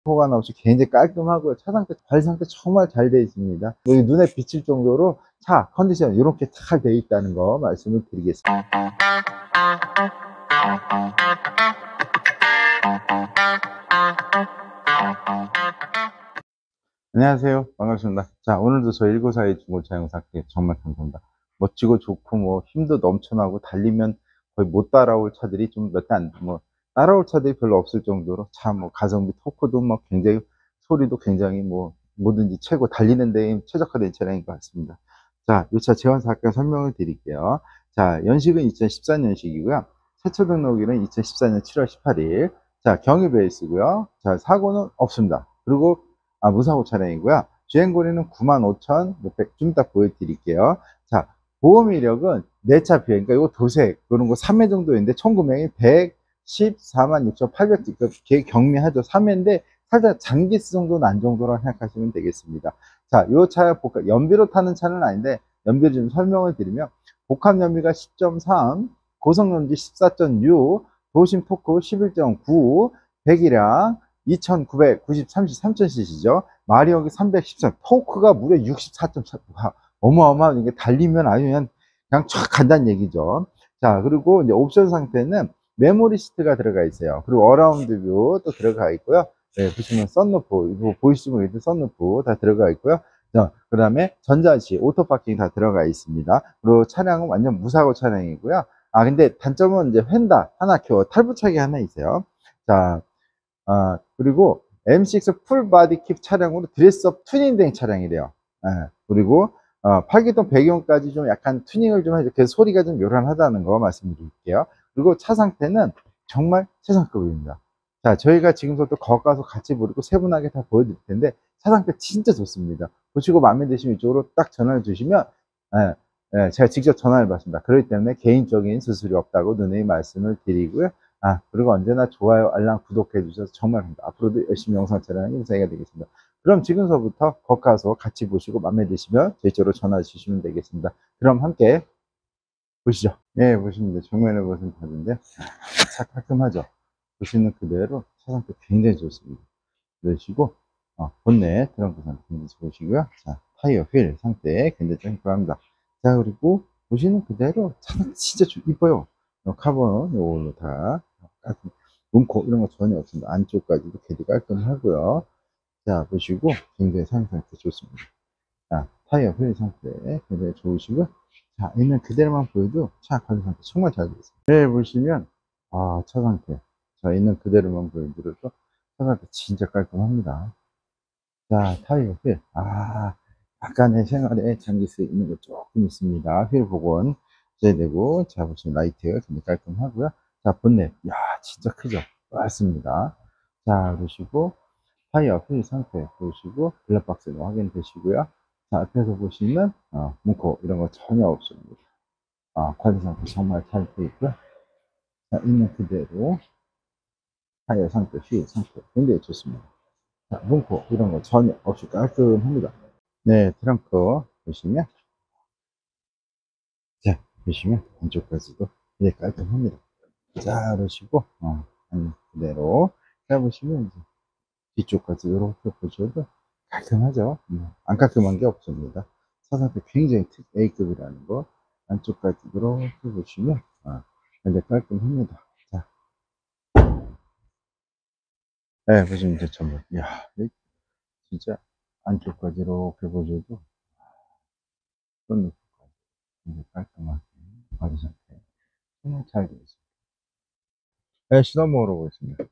호간 없이 굉장히 깔끔하고요. 차 상태, 관리 상태 정말 잘 되어 있습니다. 여기 눈에 비칠 정도로 차 컨디션 이렇게 잘 되어 있다는 거 말씀을 드리겠습니다. 안녕하세요. 반갑습니다. 자, 오늘도 저 1942 중고차 영상 정말 감사합니다. 멋지고 좋고 뭐 힘도 넘쳐나고 달리면 거의 못 따라올 차들이 좀 몇 대 뭐 따라올 차들이 별로 없을 정도로 참 뭐 가성비 토크도 뭐 굉장히 소리도 굉장히 뭐 뭐든지 최고 달리는 데 최적화된 차량인 것 같습니다. 자, 이 차 제원 잠깐 설명을 드릴게요. 자, 연식은 2014년식이고요. 최초 등록일은 2014년 7월 18일. 자, 경유 베이스고요. 자, 사고는 없습니다. 그리고 무사고 차량이고요. 주행거리는 95,600, 좀 이따 보여드릴게요. 자, 보험 이력은 내 차 비행, 그러니까 이거 도색, 그런 거 3회 정도인데, 총 금액이 114만 6,800, 경미하죠. 3회인데, 살짝 장기스 정도는 안 정도라고 생각하시면 되겠습니다. 자, 이 차 연비로 타는 차는 아닌데, 연비를 좀 설명을 드리면, 복합 연비가 10.3, 고성 연비 14.6, 도심 토크 11.9, 배기량 2993cc/3000cc죠. 마력이 313, 토크가 무려 64.4. 어마어마한, 이게 달리면 아주 그냥 촥 간다는 얘기죠. 자, 그리고 이제 옵션 상태는 메모리 시트가 들어가 있어요. 그리고 어라운드 뷰 또 들어가 있고요. 네, 보시면 썬루프, 이거 보이시면 있는 썬루프 다 들어가 있고요. 그 다음에 전자시, 오토파킹 다 들어가 있습니다. 그리고 차량은 완전 무사고 차량이고요. 근데 단점은 이제 휀다 하나 탈부착이 하나 있어요. 자, 그리고 M6 풀 바디 킵 차량으로 드레스업 튜닝된 차량이래요. 그리고 8기통 배경까지 좀 약간 튜닝을 좀 해서 그 소리가 좀 요란하다는 거 말씀드릴게요. 그리고 차 상태는 정말 최상급입니다. 자, 저희가 지금부터 거기 가서 같이 보고 세분하게 다 보여드릴 텐데 차 상태 진짜 좋습니다. 보시고 마음에 드시면 이쪽으로 딱 전화를 주시면 제가 직접 전화를 받습니다. 그렇기 때문에 개인적인 수수료 없다고 누누이 말씀을 드리고요. 그리고 언제나 좋아요, 알람, 구독해 주셔서 정말 감사합니다. 앞으로도 열심히 영상 촬영하는 인사이가 되겠습니다. 그럼 지금서부터 거기 가서 같이 보시고 마음에 드시면 저희 쪽으로 전화 주시면 되겠습니다. 그럼 함께 보시죠. 예, 보시면 정면에 보시면 다른데 차 깔끔하죠. 보시는 그대로 차 상태 굉장히 좋습니다. 그러시고 본넷 트렁크 상태 굉장히 좋으시고요. 자, 타이어 휠 상태 굉장히 깔끔합니다. 자, 그리고 보시는 그대로 차는 진짜 이뻐요. 카본 요걸로 다 깔끔, 문콕 이런 거 전혀 없습니다. 안쪽까지도 되게 깔끔하고요. 자, 보시고 굉장히 상태 좋습니다. 자, 타이어 휠 상태 굉장히 좋으시고, 자, 있는 그대로만 보여도 차 관리 상태 정말 잘 되어 있습니다. 네, 보시면 차 상태, 자, 있는 그대로만 보여드려도 차 상태 진짜 깔끔합니다. 자, 타이어 휠, 약간의 생활에 장기 쓰여 있는 거 조금 있습니다. 휠 복원 제외되고, 자, 보시면 라이트가 굉장히 깔끔하고요. 자, 본넷, 진짜 크죠? 맞습니다. 자, 그러시고 타이어 휠 상태 보시고 블랙박스도 확인되시고요. 자, 앞에서 보시면 문콕 이런 거 전혀 없습니다. 관리 상태 정말 잘 되어 있고요. 자, 있는 그대로 타이어 상태, 휠 상태 굉장히 좋습니다. 자, 문콕 이런 거 전혀 없이 깔끔합니다. 네, 트렁크 보시면, 자, 보시면 안쪽까지도 되게 깔끔합니다. 자, 그러시고 그대로 자, 보시면 이제 뒤쪽까지 이렇게 보셔도 깔끔하죠. 안 깔끔한 게 없습니다. 차 상태 굉장히 A급이라는 거. 안쪽까지 이렇게 보시면 굉장히 깔끔합니다. 자, 네, 보시면 이제 전부, 진짜 안쪽까지 이렇게 보셔도 그런 느낌까지 굉장히 깔끔하게 바디 상태 정말 잘 되어 있습니다. 네, 시동 먹으러 오겠습니다.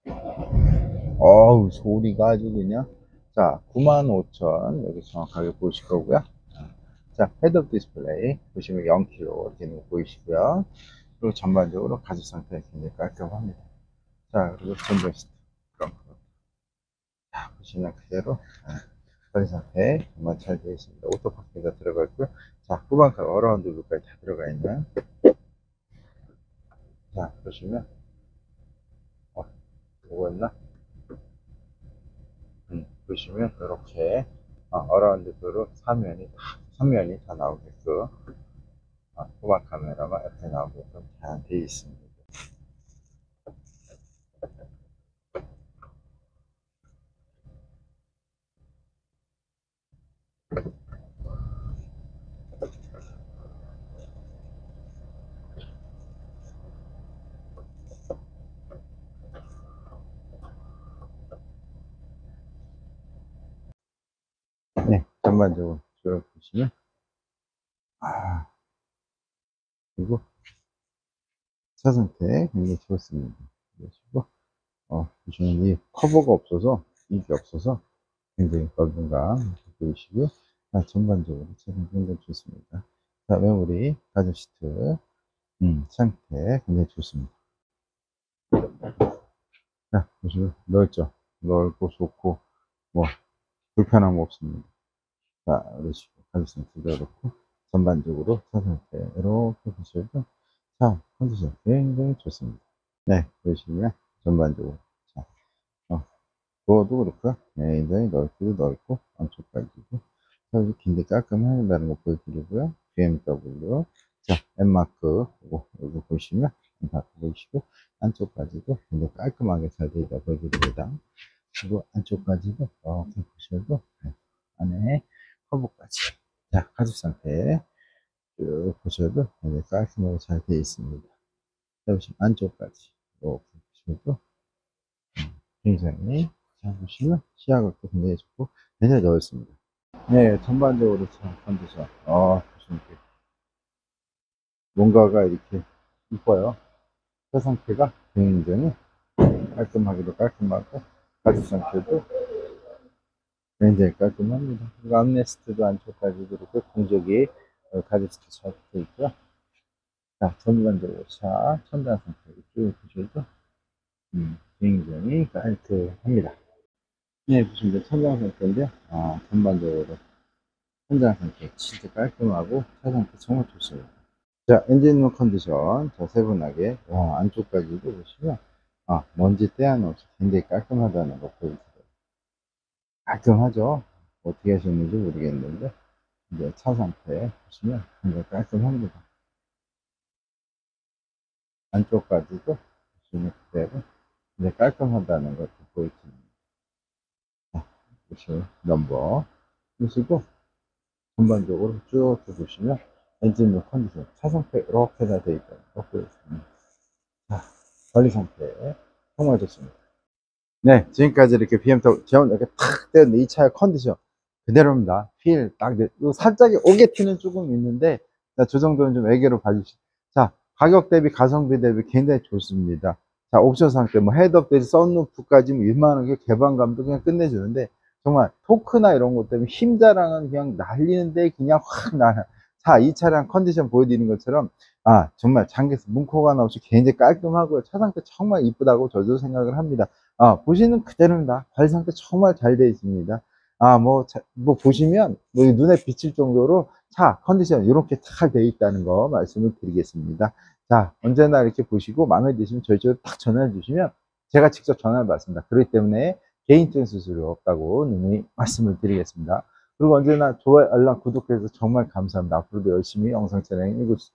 어우, 소리가 아주 그냥. 자, 95,000 여기 정확하게 보실 거고요. 자, 헤드업 디스플레이 보시면 0kg 되는 거 보이시고요. 그리고 전반적으로 가죽 상태 굉장히 깔끔합니다. 자, 그리고 전동 시트 트렁크, 자, 보시면 그대로 관리 상태 정말 잘 되어 있습니다. 오토파킹 다 들어가 있고요. 자, 후방카 어라운드 뷰까지 다 들어가 있는. 자, 보시면 뭐였나? 보시면 이렇게 어라운드 뷰로 3면이 다 나오게끔 후방 카메라가 옆에 나오게끔 잘 되어 있습니다. 네, 전반적으로 쭉 보시면, 그리고 차 상태 굉장히 좋습니다. 그러시고, 보시면 이 커버가 없어서, 이게 없어서 굉장히 넓은감 보이시고요. 전반적으로 차량 굉장히 좋습니다. 자, 메모리, 가죽 시트, 상태 굉장히 좋습니다. 자, 보시면 넓죠? 넓고 좋고, 뭐, 불편함 없습니다. 자, 그러시고, 가죽 상태도 그렇고, 전반적으로 차 상태, 이렇게 보셔도, 자, 컨디션 굉장히 좋습니다. 네, 보시면 전반적으로. 자, 도어도 그렇고요. 네, 굉장히 넓기도 넓고, 안쪽까지도. 자, 여기 굉장히 깔끔하다는 거 보여드리고요. BMW. 자, M마크, 요거 보시면, M마크 보이시고, 안쪽까지도 굉장히 깔끔하게 잘 되어 있다 보여드립니다. 그리고 안쪽까지도, 이렇게 보셔도, 네, 안에 커브까지. 자, 가죽 상태. 쭉 보셔도 굉장히 깔끔하게 잘 되어 있습니다. 자, 보시면 안쪽까지. 이렇게 보셔도, 굉장히, 자, 보시면 시야각도 굉장히 좋고, 굉장히 넓습니다. 네, 전반적으로 참 컨디션. 보시면 이렇게 뭔가가 이렇게 이뻐요. 차 상태가 굉장히 깔끔하기도 깔끔하고, 가죽 상태도 굉장히 깔끔합니다. 그리고 암레스트도 안쪽까지 그렇고, 공조기, 가죽 스트 잘 붙어 있고요. 자, 전반적으로 차, 천장 상태 쭉 보셔도, 굉장히 깔끔합니다. 네, 보시면 천장 상태인데, 전반적으로 천장 상태 진짜 깔끔하고, 차 상태 정말 좋습니다. 자, 엔진룸 컨디션. 자, 세분하게. 안쪽까지도 보시면, 먼지 때 하나 없이 굉장히 깔끔하다는 거 보여드려요. 깔끔하죠? 어떻게 하셨는지 모르겠는데, 이제 차 상태 보시면 굉장히 깔끔합니다. 안쪽까지도 보시면 그대로 굉장히 깔끔하다는 것도 보여드립니다. 자, 보시면 넘버. 보시고, 전반적으로 쭉 보시면, 엔진룸 컨디션. 차 상태 이렇게 다 되어 있다는 거 보여드립니다. 자, 관리 상태. 정말 좋습니다. 네, 지금까지 이렇게 BMW 제원 이렇게 탁 떼었는데 이 차의 컨디션 그대로입니다. 휠 딱, 살짝의 오게티는 조금 있는데, 자, 저 정도는 좀 애교로 봐주시죠. 자, 가격 대비 가성비 대비 굉장히 좋습니다. 자, 옵션 상태, 뭐 헤드업 대비 썬루프까지 뭐 웬만한 개방감도 그냥 끝내주는데, 정말 토크나 이런 것 때문에 힘 자랑은 그냥 날리는데 그냥 확 나. 자, 이 차량 컨디션 보여드리는 것처럼, 정말 장기에서 문콕 하나 없이 굉장히 깔끔하고요. 차 상태 정말 이쁘다고 저도 생각을 합니다. 보시는 그대로입니다. 관리 상태 정말 잘 되어 있습니다. 뭐 보시면 뭐 눈에 비칠 정도로 차 컨디션 이렇게 잘 되어 있다는 거 말씀을 드리겠습니다. 자, 언제나 이렇게 보시고 마음에 드시면 저희 쪽으로 딱 전화해 주시면 제가 직접 전화를 받습니다. 그렇기 때문에 개인적인 수수료 없다고 누누이 말씀을 드리겠습니다. 그리고 언제나 좋아요, 알람, 구독해서 정말 감사합니다. 앞으로도 열심히 영상 촬영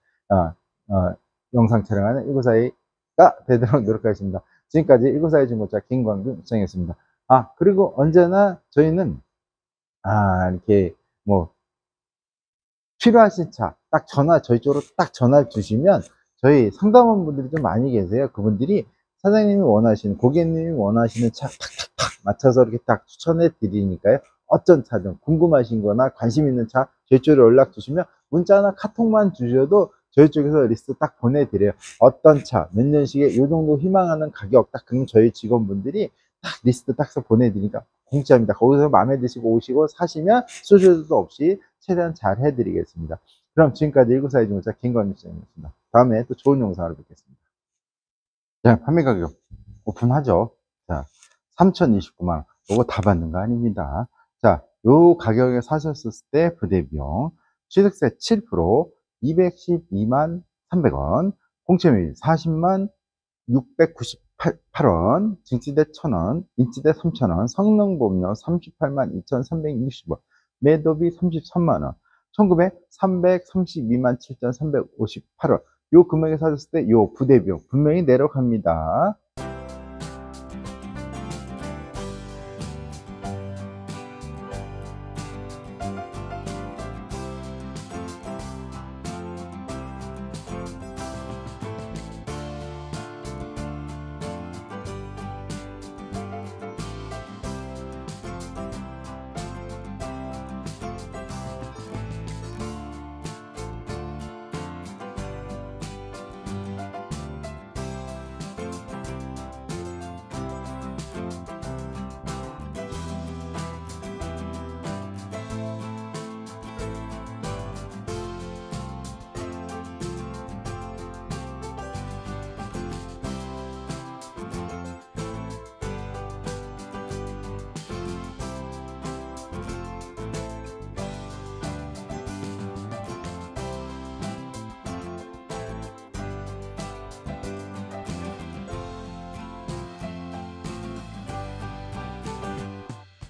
영상 촬영하는 1942가 되도록 노력하겠습니다. 지금까지 1942 중고차 김광준 시장이었습니다. 그리고 언제나 저희는, 이렇게, 뭐, 필요하신 차, 딱 저희 쪽으로 딱 전화 주시면, 저희 상담원 분들이 좀 많이 계세요. 그분들이 사장님이 원하시는, 고객님이 원하시는 차 탁탁탁 맞춰서 이렇게 딱 추천해 드리니까요. 어떤 차든 궁금하신 거나 관심 있는 차, 저희 쪽으로 연락 주시면, 문자나 카톡만 주셔도 저희 쪽에서 리스트 딱 보내드려요. 어떤 차, 몇 년식에 요 정도 희망하는 가격, 딱 그럼 저희 직원분들이 딱 리스트 딱 써 보내드리니까 공짜입니다. 거기서 마음에 드시고 오시고 사시면 수수료도 없이 최대한 잘 해드리겠습니다. 그럼 지금까지 1942 중고차 김건희 시장이었습니다. 다음에 또 좋은 영상으로 뵙겠습니다. 자, 판매 가격 오픈하죠. 자, 3,029만 원. 요거 다 받는 거 아닙니다. 자, 요 가격에 사셨을 때 부대비용 취득세 7% 212만 300원, 공채밀 40만 698원, 증치대 1,000원, 인치대 3,000원, 성능보험료 38만 2,360원, 매도비 33만원, 총금액 332만 7,358원. 요 금액에 사셨을 때 요 부대비용 분명히 내려갑니다.